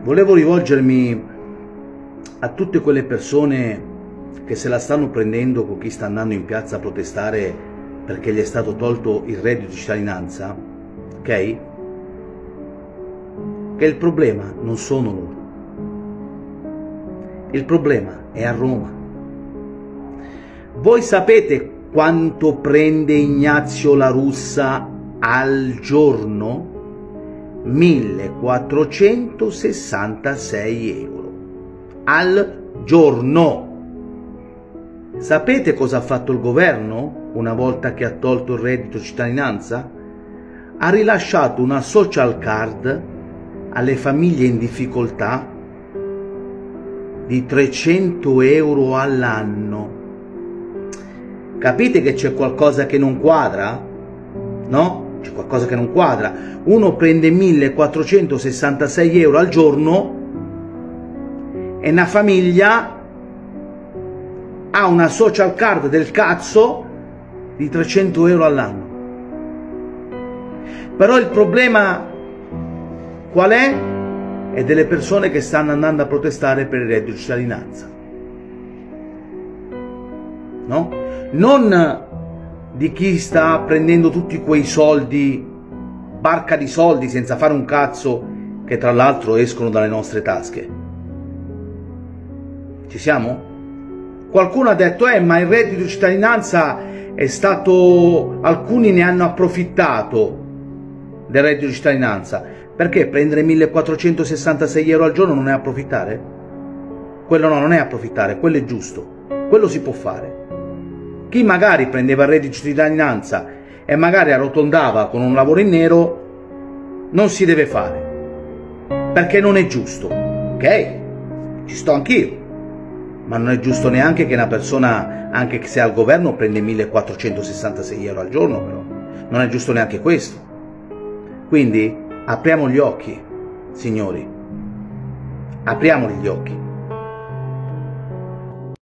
Volevo rivolgermi a tutte quelle persone che se la stanno prendendo con chi sta andando in piazza a protestare perché gli è stato tolto il reddito di cittadinanza, ok? Che il problema non sono loro, il problema è a Roma. Voi sapete quanto prende Ignazio La Russa al giorno? 1466 euro al giorno. Sapete cosa ha fatto il governo una volta che ha tolto il reddito di cittadinanza? Ha rilasciato una social card alle famiglie in difficoltà di 300 euro all'anno. Capite che c'è qualcosa che non quadra? No? C'è qualcosa che non quadra. Uno prende 1466 euro al giorno e una famiglia ha una social card del cazzo di 300 euro all'anno. Però il problema qual è? È delle persone che stanno andando a protestare per il reddito di cittadinanza. No? Non di chi sta prendendo tutti quei soldi, barca di soldi senza fare un cazzo, che tra l'altro escono dalle nostre tasche. Ci siamo? Qualcuno ha detto, ma il reddito di cittadinanza è stato, alcuni ne hanno approfittato del reddito di cittadinanza. Perché prendere 1466 euro al giorno non è approfittare? Quello no, non è approfittare, quello è giusto, quello si può fare. Chi magari prendeva il reddito di cittadinanza e magari arrotondava con un lavoro in nero, non si deve fare, perché non è giusto, ok? Ci sto anch'io, ma non è giusto neanche che una persona, anche se al governo, prende 1466 euro al giorno, però non è giusto neanche questo. Quindi apriamo gli occhi, signori, apriamoli gli occhi.